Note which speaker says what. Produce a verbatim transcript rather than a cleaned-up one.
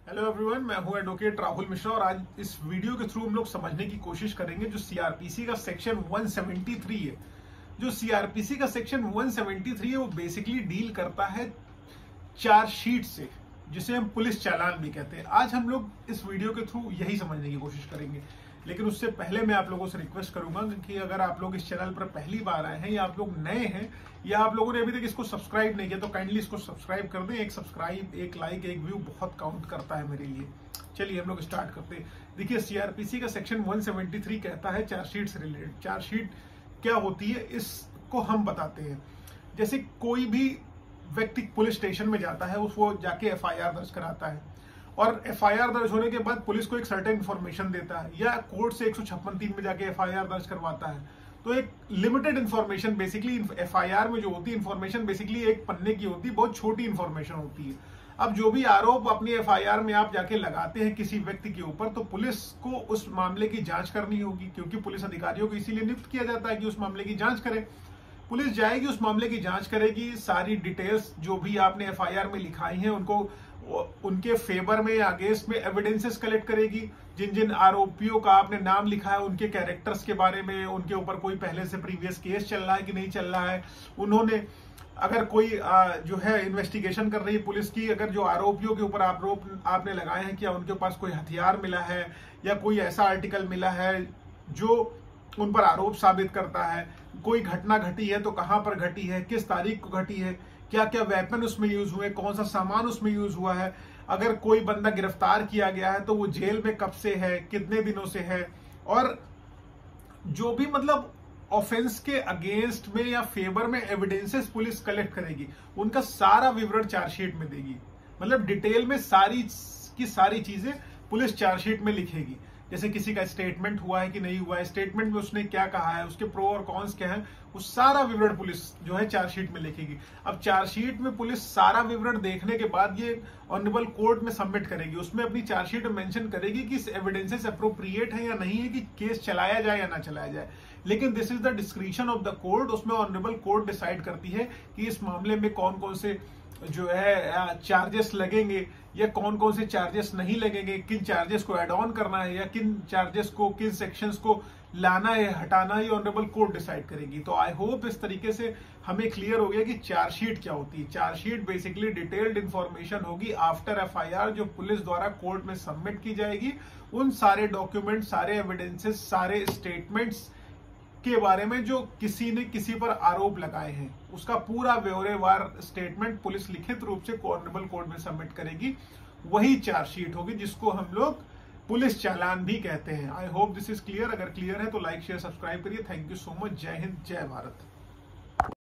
Speaker 1: Hello everyone, मैं हूं advocate Rahul Mishra और आज इस वीडियो के थ्रू हम लोग समझने की कोशिश करेंगे जो सीआरपीसी का सेक्शन एक सौ तिहत्तर है। जो सीआरपीसी का सेक्शन एक सौ तिहत्तर है वो बेसिकली डील करता है चार्जशीट से, जिसे हम पुलिस चालान भी कहते हैं। आज हम लोग इस वीडियो के थ्रू यही समझने की कोशिश करेंगे, लेकिन उससे पहले मैं आप लोगों से रिक्वेस्ट करूंगा कि अगर आप लोग इस चैनल पर पहली बार आए हैं या आप लोग नए हैं या आप लोगों ने अभी तक इसको सब्सक्राइब नहीं किया तो काइंडली इसको सब्सक्राइब कर दें। एक सब्सक्राइब, एक लाइक, एक व्यू बहुत काउंट करता है मेरे लिए। चलिए हम लोग स्टार्ट करते हैं। देखिए, सीआरपीसी का सेक्शन एक सौ तिहत्तर कहता है चार्जशीट से रिलेटेड। चार्जशीट क्या होती है इसको हम बताते हैं। जैसे कोई भी व्यक्ति पुलिस स्टेशन में जाता है, उसको जाके एफ आई आर दर्ज कराता है और एफ आई आर दर्ज होने के बाद पुलिस को एक सर्टेन इन्फॉर्मेशन देता है या कोर्ट से एक सौ छप्पन तीन में जाके एफ आई आर दर्ज करवाता है। तो एक limited information basically F I R में जो होती है इन्फॉर्मेशन बेसिकली एक पन्ने की होती है, बहुत छोटी इन्फॉर्मेशन होती है। अब जो भी आरोप अपनी एफ आई आर में आप जाके लगाते हैं किसी व्यक्ति के ऊपर, तो पुलिस को उस मामले की जांच करनी होगी, क्योंकि पुलिस अधिकारियों को इसीलिए नियुक्त किया जाता है कि उस मामले की जांच करें। पुलिस जाएगी, उस मामले की जांच करेगी, सारी डिटेल्स जो भी आपने एफ आई आर में लिखाई हैं उनको उनके फेवर में या अगेंस्ट में एविडेंसेस कलेक्ट करेगी। जिन जिन आरोपियों का आपने नाम लिखा है उनके कैरेक्टर्स के बारे में, उनके ऊपर कोई पहले से प्रीवियस केस चल रहा है कि नहीं चल रहा है, उन्होंने अगर कोई जो है इन्वेस्टिगेशन कर रही है पुलिस की, अगर जो आरोपियों के ऊपर आरोप आपने लगाए हैं क्या उनके पास कोई हथियार मिला है या कोई ऐसा आर्टिकल मिला है जो उन पर आरोप साबित करता है, कोई घटना घटी है तो कहां पर घटी है, किस तारीख को घटी है, क्या क्या वेपन उसमें यूज हुए, कौन सा सामान उसमें यूज हुआ है, अगर कोई बंदा गिरफ्तार किया गया है तो वो जेल में कब से है, कितने दिनों से है, और जो भी मतलब ऑफेंस के अगेंस्ट में या फेवर में एविडेंसेस पुलिस कलेक्ट करेगी उनका सारा विवरण चार्जशीट में देगी। मतलब डिटेल में सारी की सारी चीजें पुलिस चार्जशीट में लिखेगी। जैसे किसी का स्टेटमेंट हुआ है कि नहीं हुआ है, स्टेटमेंट में उसने क्या कहा है, उसके प्रो और कॉन्स क्या है, वो सारा विवरण पुलिस जो है चार्जशीट में लिखेगी। अब चार्जशीट में पुलिस सारा विवरण देखने के बाद ये ऑनरेबल कोर्ट में सबमिट करेगी। उसमें अपनी चार्जशीट में मेंशन करेगी कि एविडेंसेस अप्रोप्रिएट है या नहीं है, कि केस चलाया जाए या ना चलाया जाए। लेकिन this is the discretion of the court. उसमें ऑनरेबल कोर्ट डिसाइड करती है कि इस मामले में कौन कौन से जो है चार्जेस लगेंगे या कौन कौन से चार्जेस नहीं लगेंगे, किन चार्जेस को एड ऑन करना है या किन चार्जेस को, किन सेक्शंस को लाना है, हटाना है, ऑनरेबल कोर्ट डिसाइड करेगी। तो आई होप इस तरीके से हमें क्लियर हो गया कि चार्जशीट क्या होती है। चार्जशीट बेसिकली डिटेल्ड इंफॉर्मेशन होगी आफ्टर एफ आई आर जो पुलिस द्वारा कोर्ट में सबमिट की जाएगी। उन सारे डॉक्यूमेंट, सारे एविडेंसेस, सारे स्टेटमेंट्स के बारे में जो किसी ने किसी पर आरोप लगाए हैं उसका पूरा ब्यौरेवार स्टेटमेंट पुलिस लिखित रूप से ऑनरेबल कोर्ट में सबमिट करेगी। वही चार्जशीट होगी जिसको हम लोग पुलिस चालान भी कहते हैं। I hope this is clear. अगर क्लियर है तो लाइक, शेयर, सब्सक्राइब करिए। Thank you so much. जय हिंद, जय भारत।